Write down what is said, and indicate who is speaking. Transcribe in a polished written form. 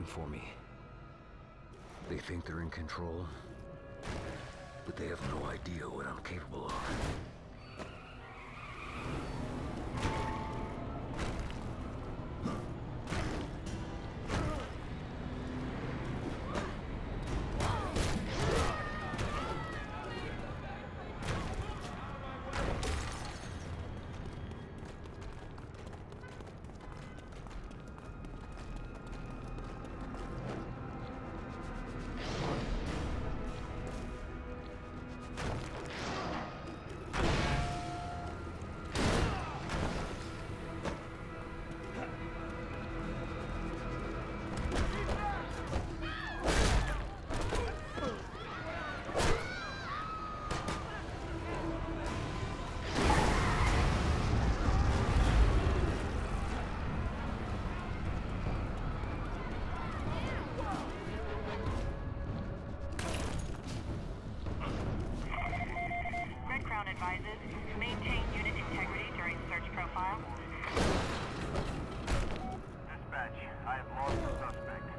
Speaker 1: waiting for me. They think they're in control, but they have no idea what I'm capable of.
Speaker 2: Advises, maintain unit integrity during search profile.
Speaker 3: Dispatch, I have lost the suspect.